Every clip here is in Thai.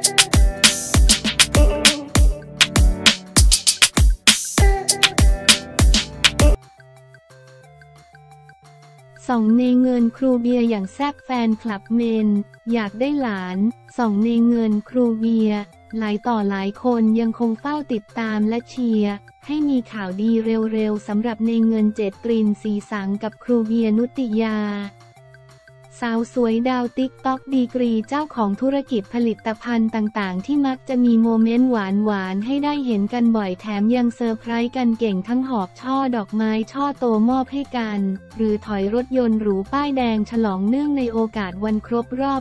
ส่องในเงินครูเบียร์อย่างแซ่บแฟนคลับเมนอยากได้หลานส่องในเงินครูเบียร์หลายต่อหลายคนยังคงเฝ้าติดตามและเชียร์ให้มีข่าวดีเร็วๆสำหรับในเงินเจ็ดตรินสีสังกับครูเบียร์นุติยาสาวสวยดาวติ๊กต็อกดีกรีเจ้าของธุรกิจผลิตภัณฑ์ต่างๆที่มักจะมีโมเมนต์หวานๆให้ได้เห็นกันบ่อยแถมยังเซอร์ไพรส์กันเก่งทั้งหอบช่อดอกไม้ช่อโตมอบให้กันหรือถอยรถยนต์หรูป้ายแดงฉลองเนื่องในโอกาสวันครบรอบ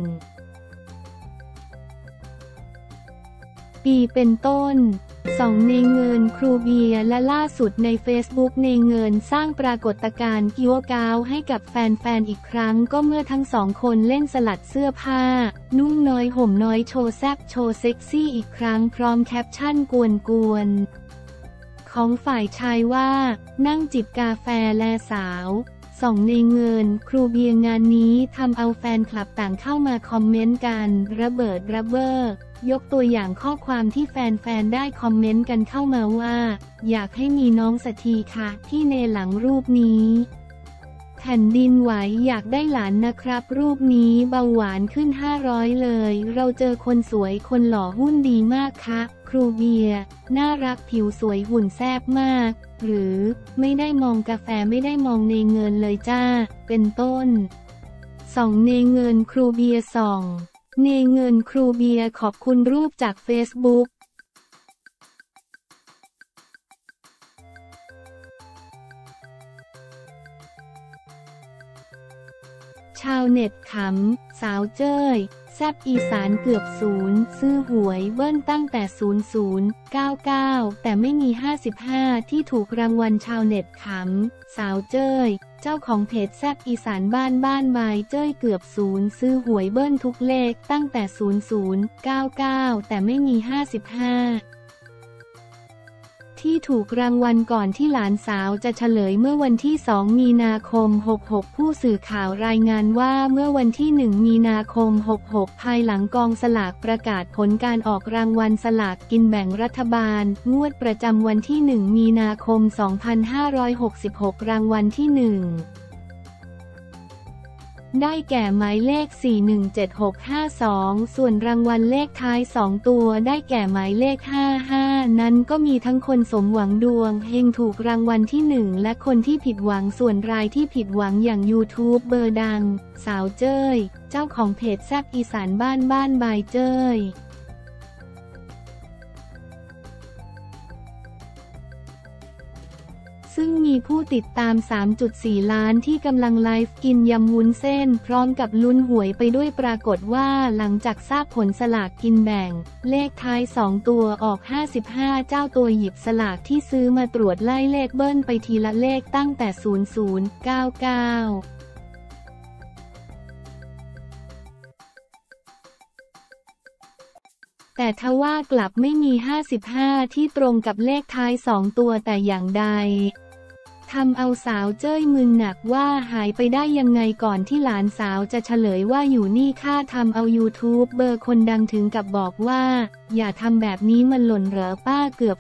1 ปีเป็นต้นส่องในเงินครูเบียร์และล่าสุดใน Facebook ในเงินสร้างปรากฏการณ์กิ้วก้าวให้กับแฟนๆอีกครั้งก็เมื่อทั้งสองคนเล่นสลัดเสื้อผ้านุ่งน้อยห่มน้อยโชว์แซ่บโชว์เซ็กซี่อีกครั้งพร้อมแคปชั่นกวนๆของฝ่ายชายว่านั่งจิบกาแฟแลสาวส่องในเงินครูเบียร์งานนี้ทำเอาแฟนคลับต่างเข้ามาคอมเมนต์กันระเบิดระเบ้อยกตัวอย่างข้อความที่แฟนๆได้คอมเมนต์กันเข้ามาว่าอยากให้มีน้องสักทีค่ะที่ในหลังรูปนี้แผ่นดินไหวอยากได้หลานนะครับรูปนี้เบาหวานขึ้น500เลยเราเจอคนสวยคนหล่อหุ้นดีมากค่ะครูเบียร์น่ารักผิวสวยหุ่นแซ่บมากหรือไม่ได้มองกาแฟไม่ได้มองในเงินเลยจ้าเป็นต้นส่องในเงินครูเบียร์ส่องเนเงินครูเบียร์ขอบคุณรูปจากเฟซบุ๊กชาวเน็ตขำสาวเจ้ยแซบอีสานเกือบ0ซื้อหวยเบิ้ลตั้งแต่0099แต่ไม่มี55ที่ถูกรางวัลชาวเน็ตขำสาวเจ้ยเจ้าของเพจแซบอีสานบ้านบายเจ้ยเกือบ0ซื้อหวยเบิ้ลทุกเลขตั้งแต่0099แต่ไม่มี55ที่ถูกรางวัลก่อนที่หลานสาวจะเฉลยเมื่อวันที่2มีนาคม66ผู้สื่อข่าวรายงานว่าเมื่อวันที่1มีนาคม66ภายหลังกองสลากประกาศผลการออกรางวัลสลากกินแบ่งรัฐบาลงวดประจำวันที่1มีนาคม2566รางวัลที่1ได้แก่หมายเลข417652ส่วนรางวัลเลขท้าย2ตัวได้แก่หมายเลข55นั้นก็มีทั้งคนสมหวังดวงเฮงถูกรางวัลที่1และคนที่ผิดหวังส่วนรายที่ผิดหวังอย่างยูทูบเบอร์ดังสาวเจ้ยเจ้าของเพจแซบอีสานบ้านบายเจ้ยซึ่งมีผู้ติดตาม 3.4 ล้านที่กำลังไลฟ์กินยำวุ้นเส้นพร้อมกับลุ้นหวยไปด้วยปรากฏว่าหลังจากทราบผลสลากกินแบ่งเลขท้าย2ตัวออก55เจ้าตัวหยิบสลากที่ซื้อมาตรวจไล่เลขเบิ้ลไปทีละเลขตั้งแต่0099แต่ทว่ากลับไม่มี55ที่ตรงกับเลขท้าย2ตัวแต่อย่างใดทำเอาสาวเจ้ยมึนหนักว่าหายไปได้ยังไงก่อนที่หลานสาวจะเฉลยว่าอยู่นี่ค่าทำเอายูทูบเบอร์คนดังถึงกับบอกว่าอย่าทำแบบนี้มันหล่นเหรอป้าเกือบ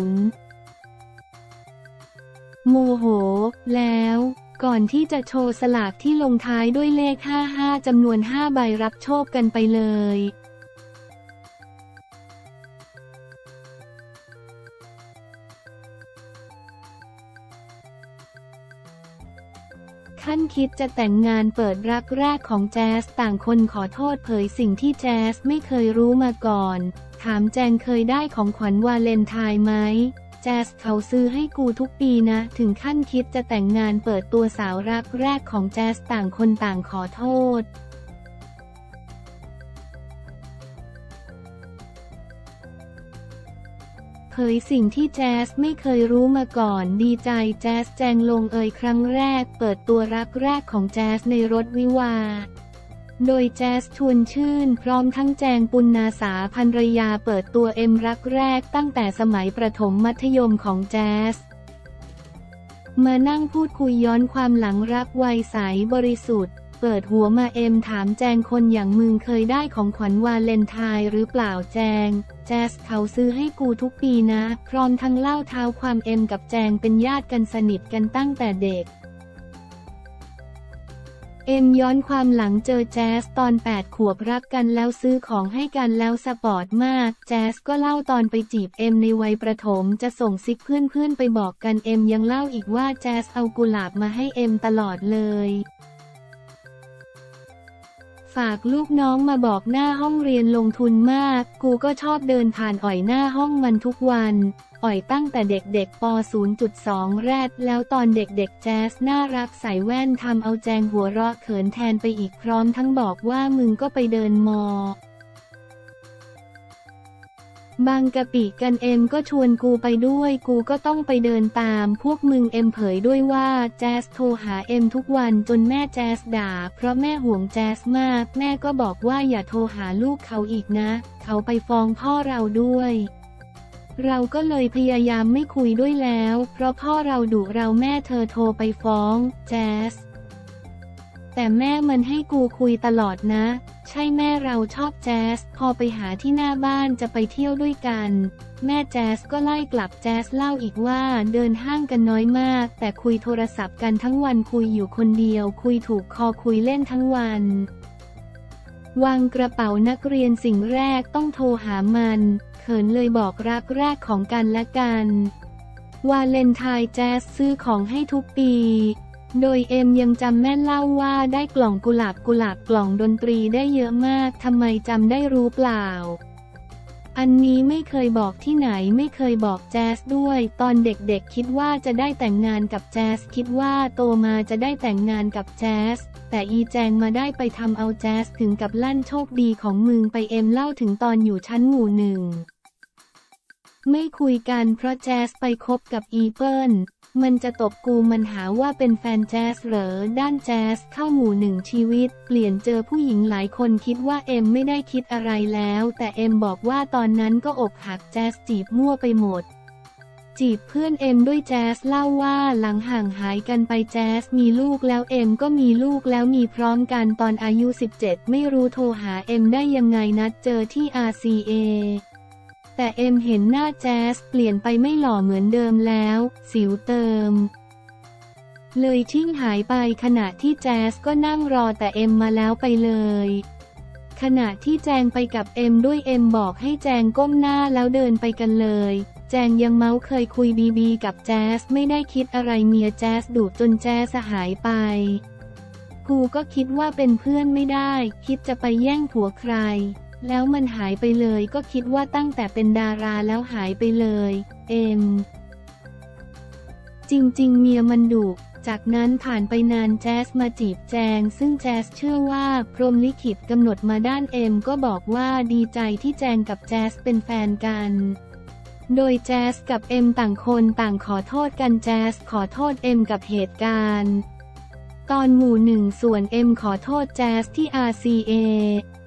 0โมโหแล้วก่อนที่จะโชว์สลากที่ลงท้ายด้วยเลข55จำนวน5ใบรับโชคกันไปเลยขั้นคิดจะแต่งงานเปิดรักแรกของแจ๊สต่างคนขอโทษเผยสิ่งที่แจ๊สไม่เคยรู้มาก่อนถามแจงเคยได้ของขวัญวาเลนไทน์ไหมแจ๊สเขาซื้อให้กูทุกปีนะถึงขั้นคิดจะแต่งงานเปิดตัวสาวรักแรกของแจ๊สต่างคนต่างขอโทษเผยสิ่งที่แจ๊สไม่เคยรู้มาก่อนดีใจแจ๊สแจงลงเอยครั้งแรกเปิดตัวรักแรกของแจ๊สในรถวิวาห์โดยแจ๊สชวนชื่นพร้อมทั้งแจงปุณณาสาภรรยาเปิดตัวรักแรกตั้งแต่สมัยประถมมัธยมของแจ๊สมานั่งพูดคุยย้อนความหลังรักวัยใสบริสุทธิ์เปิดหัวมาเอ็มถามแจงคนอย่างมึงเคยได้ของขวัญวาเลนไทน์หรือเปล่าแจงแจสเขาซื้อให้กูทุกปีนะพร้อมทั้งเล่าเท้าความเอ็มกับแจงเป็นญาติกันสนิทกันตั้งแต่เด็กเอ็มย้อนความหลังเจอแจ๊สตอน8 ขวบรักกันแล้วซื้อของให้กันแล้วสปอร์ตมากแจ๊สก็เล่าตอนไปจีบเอ็มในวัยประถมจะส่งซิกเพื่อนๆไปบอกกันเอ็มยังเล่าอีกว่าแจ๊สเอากุหลาบมาให้เอ็มตลอดเลยฝากลูกน้องมาบอกหน้าห้องเรียนลงทุนมากกูก็ชอบเดินผ่านอ่อยหน้าห้องมันทุกวันอ่อยตั้งแต่เด็กๆป. 0.2 แรดแล้วตอนเด็กๆแจ๊สน่ารักใส่แว่นทำเอาแจงหัวเราะเขินแทนไปอีกพร้อมทั้งบอกว่ามึงก็ไปเดินมอบางกะปิกันเอ็มก็ชวนกูไปด้วยกูก็ต้องไปเดินตามพวกมึงเอ็มเผยด้วยว่าแจ๊สโทรหาเอ็มทุกวันจนแม่แจ๊สด่าเพราะแม่ห่วงแจ๊สมากแม่ก็บอกว่าอย่าโทรหาลูกเขาอีกนะเขาไปฟ้องพ่อเราด้วยเราก็เลยพยายามไม่คุยด้วยแล้วเพราะพ่อเราดุเราแม่เธอโทรไปฟ้องแจ๊สแต่แม่มันให้กูคุยตลอดนะใช่แม่เราชอบแจ๊สพอไปหาที่หน้าบ้านจะไปเที่ยวด้วยกันแม่แจ๊สก็ไล่กลับแจ๊สเล่าอีกว่าเดินห้างกันน้อยมากแต่คุยโทรศัพท์กันทั้งวันคุยอยู่คนเดียวคุยถูกคอคุยเล่นทั้งวันวางกระเป๋านักเรียนสิ่งแรกต้องโทรหามันเขินเลยบอกรักแรกของกันและกันวาเลนไทน์แจ๊สซื้อของให้ทุกปีโดยเอ็มยังจำแม่นเล่าว่าได้กล่องกุหลาบกล่องดนตรีได้เยอะมากทำไมจำได้รู้เปล่าอันนี้ไม่เคยบอกที่ไหนไม่เคยบอกแจ๊สด้วยตอนเด็กๆคิดว่าจะได้แต่งงานกับแจ๊สคิดว่าโตมาจะได้แต่งงานกับแจ๊สแต่อีแจงมาได้ไปทำเอาแจ๊สถึงกับลั่นโชคดีของมึงไปเอ็มเล่าถึงตอนอยู่ชั้นหมู่ 1ไม่คุยกันเพราะแจ๊สไปคบกับอีเปิ้ลมันจะตบกูมันหาว่าเป็นแฟนแจ๊สเหรอด้านแจ๊สเข้าหมู่ 1ชีวิตเปลี่ยนเจอผู้หญิงหลายคนคิดว่าเอ็มไม่ได้คิดอะไรแล้วแต่เอ็มบอกว่าตอนนั้นก็อกหักแจ๊สจีบมั่วไปหมดจีบเพื่อนเอ็มด้วยแจ๊สเล่าว่าหลังห่างหายกันไปแจ๊สมีลูกแล้วเอ็มก็มีลูกแล้วมีพร้อมกันตอนอายุ17ไม่รู้โทรหาเอ็มได้ยังไงนัดเจอที่ RCAแต่เอ็มเห็นหน้าแจ๊สเปลี่ยนไปไม่หล่อเหมือนเดิมแล้วสิวเติมเลยทิ้งหายไปขณะที่แจ๊สก็นั่งรอแต่เอ็มมาแล้วไปเลยขณะที่แจงไปกับเอ็มด้วยเอ็มบอกให้แจงก้มหน้าแล้วเดินไปกันเลยแจงยังเมาเคยคุยบีกับแจ๊สไม่ได้คิดอะไรเมียแจ๊สดุจนแจ๊สหายไปกูก็คิดว่าเป็นเพื่อนไม่ได้คิดจะไปแย่งผัวใครแล้วมันหายไปเลยก็คิดว่าตั้งแต่เป็นดาราแล้วหายไปเลยเอ็มจริงๆเมียมันดุจากนั้นผ่านไปนานแจ๊สมาจีบแจงซึ่งแจ๊สเชื่อว่าพรหมลิขิตกำหนดมาด้านเอ็มก็บอกว่าดีใจที่แจงกับแจ๊สเป็นแฟนกันโดยแจ๊สกับเอ็มต่างคนต่างขอโทษกันแจ๊สขอโทษเอ็มกับเหตุการณ์ตอนหมู่ 1ส่วนเอ็มขอโทษแจ๊สที่ RCA